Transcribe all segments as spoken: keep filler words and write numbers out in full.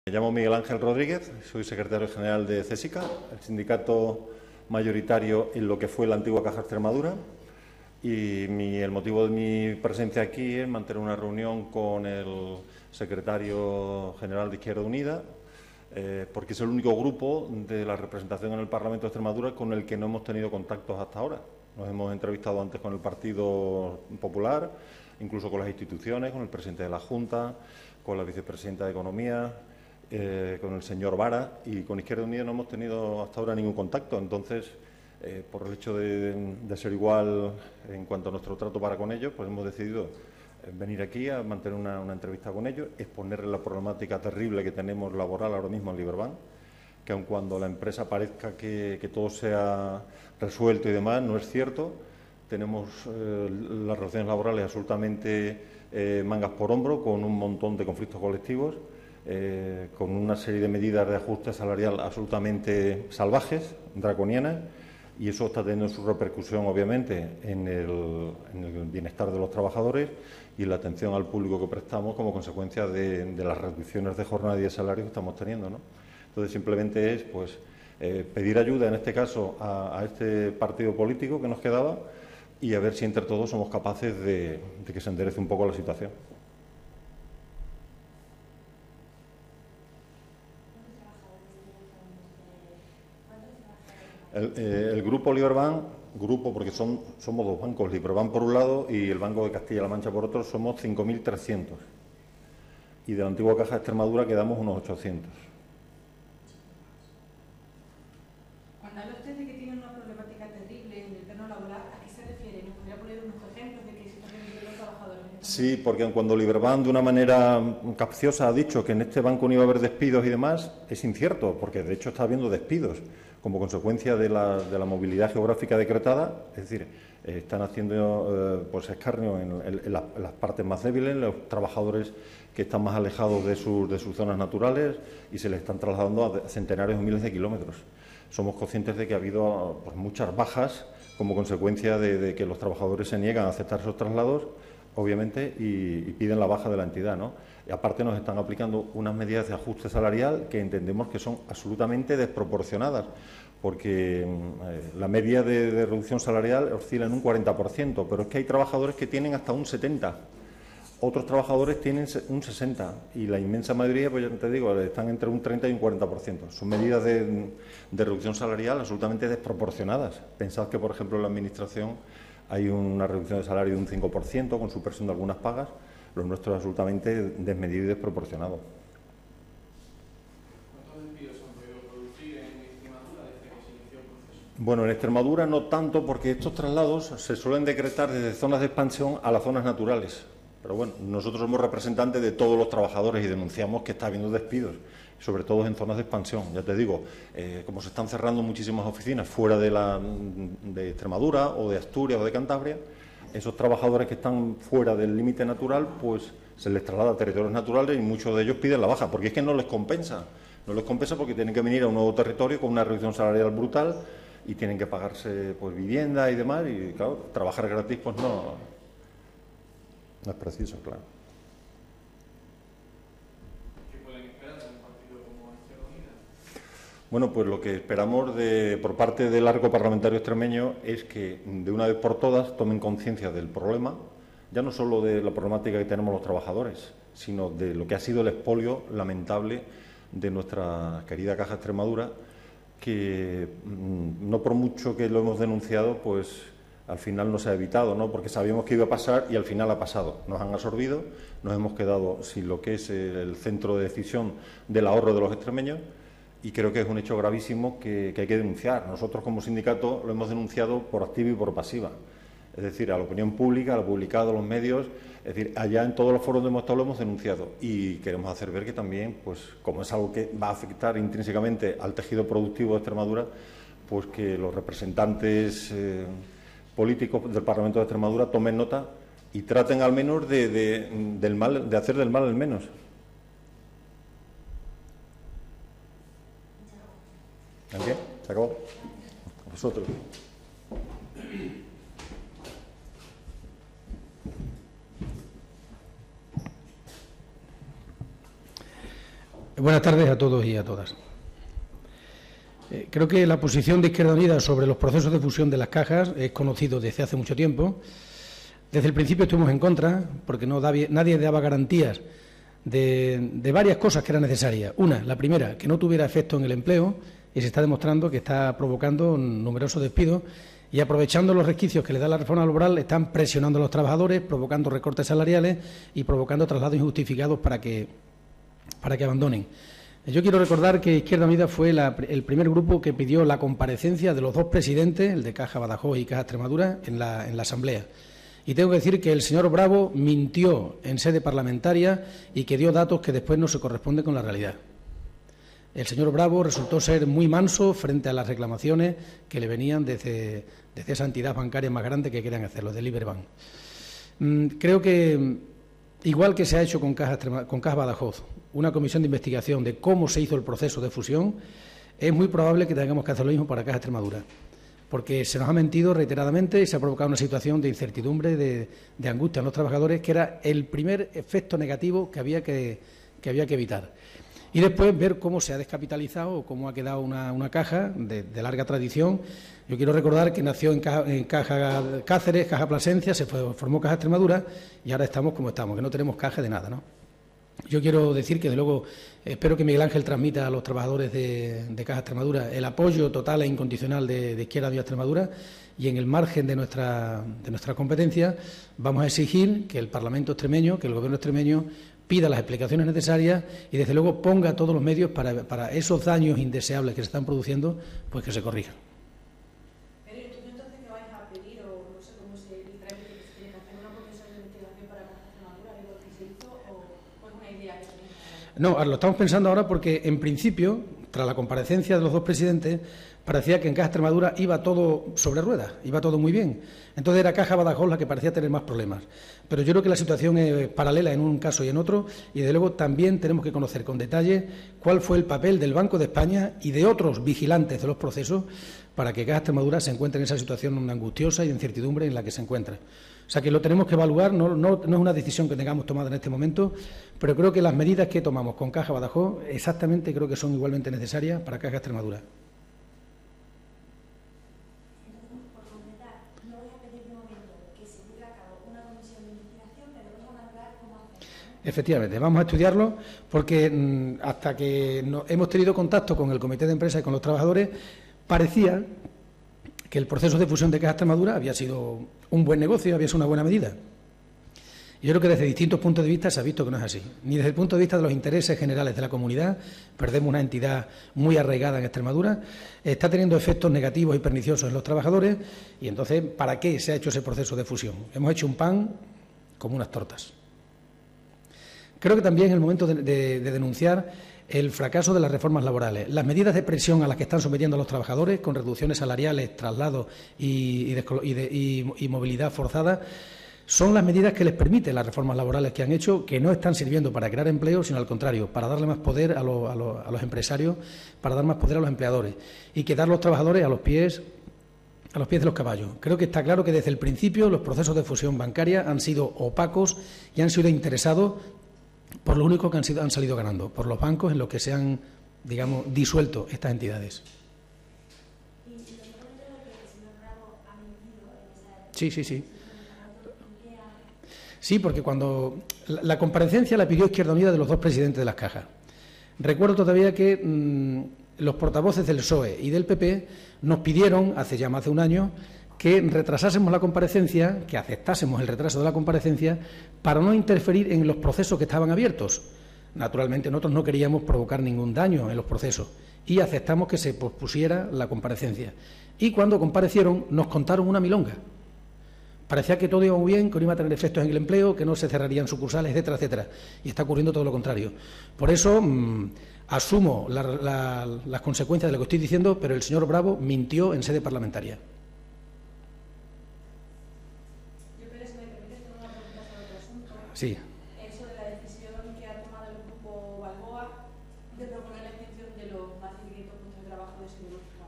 Me llamo Miguel Ángel Rodríguez, soy secretario general de CESICA, el sindicato mayoritario en lo que fue la antigua Caja Extremadura, y mi, el motivo de mi presencia aquí es mantener una reunión con el secretario general de Izquierda Unida, eh, porque es el único grupo de la representación en el Parlamento de Extremadura con el que no hemos tenido contactos hasta ahora. Nos hemos entrevistado antes con el Partido Popular, incluso con las instituciones, con el presidente de la Junta, con la vicepresidenta de Economía, eh, con el señor Vara, y con Izquierda Unida no hemos tenido hasta ahora ningún contacto. Entonces, eh, por el hecho de, de ser igual en cuanto a nuestro trato para con ellos, pues hemos decidido venir aquí a mantener una, una entrevista con ellos, exponerles la problemática terrible que tenemos laboral ahora mismo en Liberbank, que aun cuando la empresa parezca que, que todo sea resuelto y demás, no es cierto. Tenemos eh, las relaciones laborales absolutamente eh, mangas por hombro, con un montón de conflictos colectivos, eh, con una serie de medidas de ajuste salarial absolutamente salvajes, draconianas, y eso está teniendo su repercusión, obviamente, en el, en el bienestar de los trabajadores y la atención al público que prestamos como consecuencia de, de las reducciones de jornada y de salario que estamos teniendo, ¿no? Entonces, simplemente es pues, eh, pedir ayuda, en este caso, a, a este partido político que nos quedaba, y a ver si entre todos somos capaces de, de que se enderece un poco la situación. El, eh, el grupo Liberbank, grupo porque son, somos dos bancos, Liberbank por un lado y el Banco de Castilla-La Mancha por otro, somos cinco mil trescientos. Y de la antigua Caja de Extremadura quedamos unos ochocientos. Cuando habla usted de que tiene una problemática terrible en el plano laboral, ¿a qué se refiere? ¿Nos podría poner unos ejemplos de qué situación viven los trabajadores? Sí, porque cuando Liberbank de una manera capciosa ha dicho que en este banco no iba a haber despidos y demás, es incierto, porque de hecho está habiendo despidos como consecuencia de la, de la movilidad geográfica decretada. Es decir, eh, están haciendo eh, pues escarnio en, en, en, la, en las partes más débiles, los trabajadores que están más alejados de, su, de sus zonas naturales, y se les están trasladando a centenares o miles de kilómetros. Somos conscientes de que ha habido pues, muchas bajas como consecuencia de, de que los trabajadores se niegan a aceptar esos traslados, obviamente, y, y piden la baja de la entidad, ¿no? Y aparte nos están aplicando unas medidas de ajuste salarial que entendemos que son absolutamente desproporcionadas, porque eh, la media de, de reducción salarial oscila en un cuarenta por ciento, pero es que hay trabajadores que tienen hasta un setenta por ciento. Otros trabajadores tienen un sesenta por ciento y la inmensa mayoría, pues ya te digo, están entre un treinta y un cuarenta por ciento. Son medidas de, de reducción salarial absolutamente desproporcionadas. Pensad que, por ejemplo, en la Administración hay una reducción de salario de un cinco por ciento con supresión de algunas pagas. Lo nuestro es absolutamente desmedido y desproporcionado. ¿Cuántos despidos se han podido producir en Extremadura desde que se inició el proceso? Bueno, en Extremadura no tanto, porque estos traslados se suelen decretar desde zonas de expansión a las zonas naturales. Pero bueno, nosotros somos representantes de todos los trabajadores y denunciamos que está habiendo despidos, sobre todo en zonas de expansión. Ya te digo, eh, como se están cerrando muchísimas oficinas fuera de, la, de Extremadura o de Asturias o de Cantabria, esos trabajadores que están fuera del límite natural, pues se les traslada a territorios naturales y muchos de ellos piden la baja, porque es que no les compensa. No les compensa porque tienen que venir a un nuevo territorio con una reducción salarial brutal y tienen que pagarse pues vivienda y demás, y claro, trabajar gratis pues no... No es preciso, claro. ¿Qué pueden esperar de un partido como Izquierda Unida? Bueno, pues lo que esperamos de, por parte del arco parlamentario extremeño es que de una vez por todas tomen conciencia del problema, ya no solo de la problemática que tenemos los trabajadores, sino de lo que ha sido el expolio lamentable de nuestra querida Caja Extremadura, que no por mucho que lo hemos denunciado, pues al final no se ha evitado, ¿no? Porque sabíamos que iba a pasar y al final ha pasado. Nos han absorbido, nos hemos quedado sin lo que es el centro de decisión del ahorro de los extremeños, y creo que es un hecho gravísimo que, que hay que denunciar. Nosotros como sindicato lo hemos denunciado por activa y por pasiva. Es decir, a la opinión pública, a lo publicado, a los medios, es decir, allá en todos los foros donde hemos estado lo hemos denunciado, y queremos hacer ver que también, pues como es algo que va a afectar intrínsecamente al tejido productivo de Extremadura, pues que los representantes eh, políticos del Parlamento de Extremadura tomen nota y traten al menos de, de, del mal, de hacer del mal el menos. ¿Qué? ¿Se acabó? A vosotros. Bueno. Buenas tardes a todos y a todas. Eh, creo que la posición de Izquierda Unida sobre los procesos de fusión de las cajas es conocido desde hace mucho tiempo. Desde el principio estuvimos en contra, porque no da, nadie daba garantías de, de varias cosas que eran necesarias. Una, la primera, que no tuviera efecto en el empleo, y se está demostrando que está provocando numerosos despidos, y aprovechando los resquicios que le da la reforma laboral, están presionando a los trabajadores, provocando recortes salariales y provocando traslados injustificados para que, para que abandonen. Yo quiero recordar que Izquierda Unida fue la, el primer grupo que pidió la comparecencia de los dos presidentes, el de Caja Badajoz y Caja Extremadura, en la, en la Asamblea. Y tengo que decir que el señor Bravo mintió en sede parlamentaria y que dio datos que después no se corresponden con la realidad. El señor Bravo resultó ser muy manso frente a las reclamaciones que le venían desde, desde esa entidad bancaria más grande que querían hacerlo, de Liberbank. Mm, creo que, igual que se ha hecho con Caja, con Caja Badajoz, una comisión de investigación de cómo se hizo el proceso de fusión, es muy probable que tengamos que hacer lo mismo para Caja Extremadura, porque se nos ha mentido reiteradamente y se ha provocado una situación de incertidumbre, de, de angustia en los trabajadores, que era el primer efecto negativo que había que, que, había que evitar. Y después ver cómo se ha descapitalizado o cómo ha quedado una, una caja de, de larga tradición. Yo quiero recordar que nació en Caja, en caja Cáceres, Caja Plasencia, se fue, formó Caja Extremadura y ahora estamos como estamos, que no tenemos caja de nada, ¿no? Yo quiero decir que, de luego, espero que Miguel Ángel transmita a los trabajadores de, de Caja Extremadura el apoyo total e incondicional de, de Izquierda Unida Extremadura, y en el margen de nuestra, de nuestra competencia vamos a exigir que el Parlamento extremeño, que el Gobierno extremeño pida las explicaciones necesarias y, desde luego, ponga todos los medios para, para esos daños indeseables que se están produciendo, pues que se corrijan. Pero ¿tú entonces qué vais a pedir, o no sé cómo se el trámite que se tiene que hacer, una comisión de investigación para Caja Extremadura, igual que se hizo, o es una idea que tenéis? No, lo estamos pensando ahora porque, en principio, tras la comparecencia de los dos presidentes, parecía que en Caja Extremadura iba todo sobre ruedas, iba todo muy bien. Entonces era Caja Badajoz la que parecía tener más problemas. Pero yo creo que la situación es paralela en un caso y en otro, y desde luego también tenemos que conocer con detalle cuál fue el papel del Banco de España y de otros vigilantes de los procesos para que Caja Extremadura se encuentre en esa situación angustiosa y de incertidumbre en la que se encuentra. O sea, que lo tenemos que evaluar, no, no, no es una decisión que tengamos tomada en este momento, pero creo que las medidas que tomamos con Caja Badajoz exactamente creo que son igualmente necesarias para Caja Extremadura. Efectivamente, vamos a estudiarlo porque mmm, hasta que no, hemos tenido contacto con el Comité de Empresa y con los trabajadores, parecía que el proceso de fusión de Caja Extremadura había sido un buen negocio, había sido una buena medida. Y yo creo que desde distintos puntos de vista se ha visto que no es así. Ni desde el punto de vista de los intereses generales de la comunidad, perdemos una entidad muy arraigada en Extremadura, está teniendo efectos negativos y perniciosos en los trabajadores, y entonces, ¿para qué se ha hecho ese proceso de fusión? Hemos hecho un pan como unas tortas. Creo que también es el momento de, de, de denunciar el fracaso de las reformas laborales. Las medidas de presión a las que están sometiendo a los trabajadores, con reducciones salariales, traslados y, y, de, y, de, y, y movilidad forzada, son las medidas que les permiten las reformas laborales que han hecho, que no están sirviendo para crear empleo, sino al contrario, para darle más poder a, lo, a, lo, a los empresarios, para dar más poder a los empleadores, y quedar los trabajadores a los pies a los pies de los caballos. Creo que está claro que desde el principio los procesos de fusión bancaria han sido opacos y han sido interesados por lo único que han, sido, han salido ganando, por los bancos en los que se han, digamos, disuelto estas entidades. Sí, sí, sí. Sí, porque cuando la, la comparecencia la pidió Izquierda Unida de los dos presidentes de las cajas. Recuerdo todavía que mmm, los portavoces del P S O E y del P P nos pidieron, hace ya más de un año, que retrasásemos la comparecencia, que aceptásemos el retraso de la comparecencia, para no interferir en los procesos que estaban abiertos. Naturalmente, nosotros no queríamos provocar ningún daño en los procesos y aceptamos que se pospusiera la comparecencia. Y cuando comparecieron, nos contaron una milonga. Parecía que todo iba muy bien, que no iba a tener efectos en el empleo, que no se cerrarían sucursales, etcétera, etcétera. Y está ocurriendo todo lo contrario. Por eso, mmm, asumo la, la, las consecuencias de lo que estoy diciendo, pero el señor Bravo mintió en sede parlamentaria. Sí. Eso de la decisión que ha tomado el grupo Balboa de proponer la extinción de los más de quinientos puestos de trabajo de siderúrgica.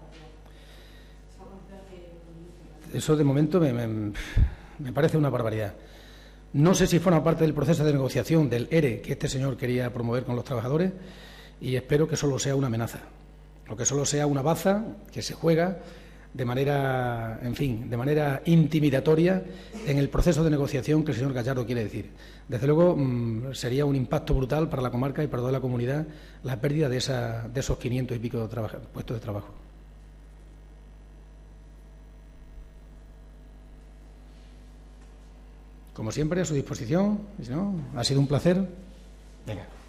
Eso de momento me, me, me parece una barbaridad. No sé si forma parte del proceso de negociación del E R E que este señor quería promover con los trabajadores, y espero que solo sea una amenaza, o que solo sea una baza que se juega de manera, en fin, de manera intimidatoria en el proceso de negociación que el señor Gallardo quiere decir. Desde luego, mmm, sería un impacto brutal para la comarca y para toda la comunidad la pérdida de, esa, de esos quinientos y pico de trabajo, puestos de trabajo. Como siempre, a su disposición. ¿No? Ha sido un placer. Venga.